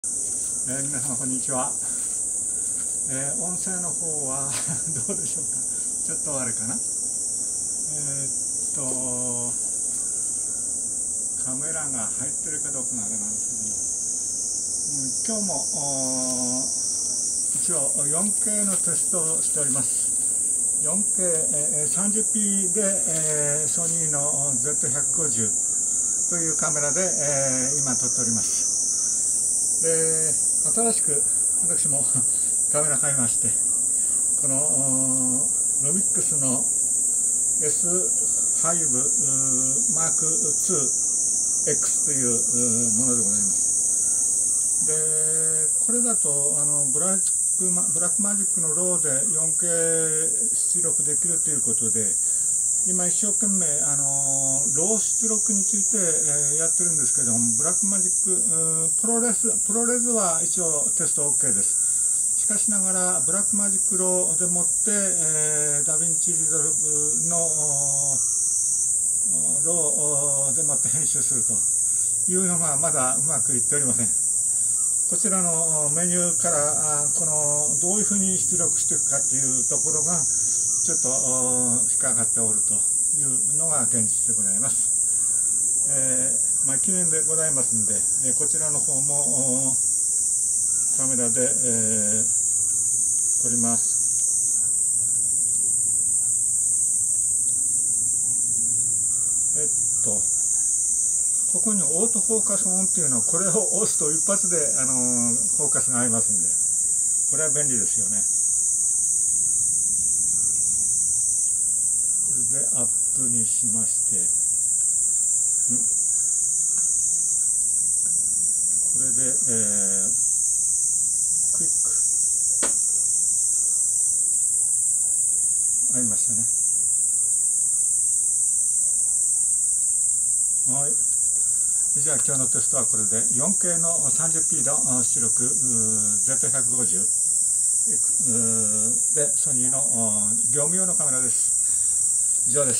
皆様こんにちは。音声の方はどうでしょうか。ちょっとあれかな。カメラが入ってるかどうかがあれなんですけども、今日も一応 4K のテストをしております。4K30p で、ソニーの Z150 というカメラで、今撮っております。で、新しく私もカメラ買いまして、このロミックスの S5 Mark IIX というものでございます。で、これだとブラックマジックのローで 4K 出力できるということで、今一生懸命ロー出力について、やってるんですけども、ブラックマジックプロレスは一応テスト OK です。しかしながらブラックマジックローでもって、ダヴィンチリゾルブのローでもって編集するというのがまだうまくいっておりません。こちらのメニューからどういうふうに出力していくかというところがちょっと引っかかっておるというのが現実でございます。記念でございますんで、こちらの方もカメラで、撮ります。ここにオートフォーカスオンっていうのは、これを押すと一発でフォーカスが合いますんで、これは便利ですよね。これでアップにしまして、これで、クイック合いましたね。はい。じゃあ今日のテストはこれで 4K の 30p の出力 Z150 でソニーの業務用のカメラです。以上です。